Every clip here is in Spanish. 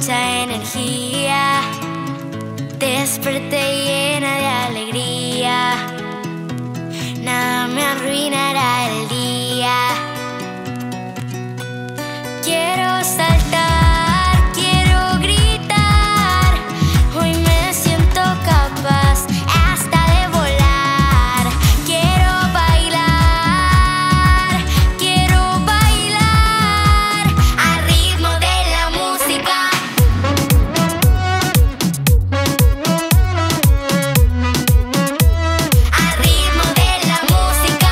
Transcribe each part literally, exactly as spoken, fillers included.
mucha energía. Desperté llena de alegría. Nada me arruinará el día. Quiero saltar, quiero gritar. Hoy me siento capaz hasta de volar. Quiero bailar, quiero bailar al ritmo de la música. Al ritmo de la música.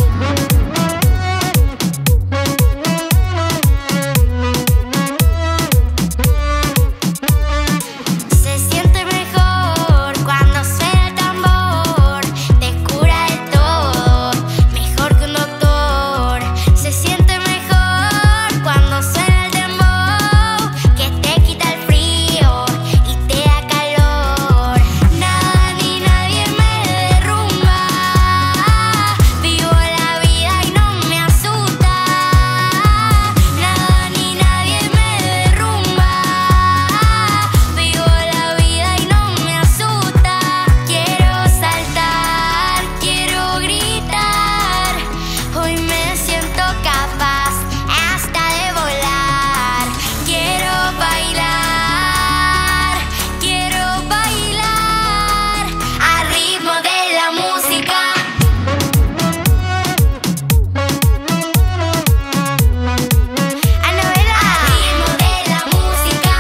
Se siente mejor cuando suena el tambor. Te cura de todo, mejor que un doctor. Se siente mejor cuando suena el dembow, que te quita el frío y te da calor. Nada ni nadie me derrumba. Vivo la vida y no me asusta. Nada ni nadie me derrumba. Vivo la vida y no me asusta. Quiero saltar, quiero gritar. Hoy me siento capaz hasta de volar. Quiero bailar, quiero bailar al ritmo de la música. Anabela. Al ritmo de la música.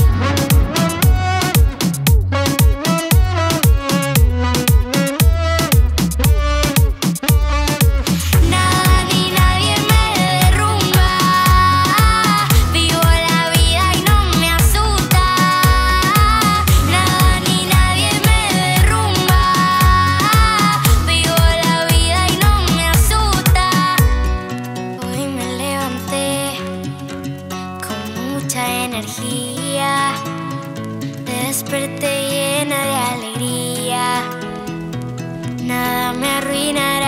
Nada ni nadie me derrumba. Vivo la vida y no me asusta. Nada ni nadie me derrumba. Vivo la vida y no me asusta. Hoy me levanté con mucha energía. Desperté llena de alegría. Nada me arruinará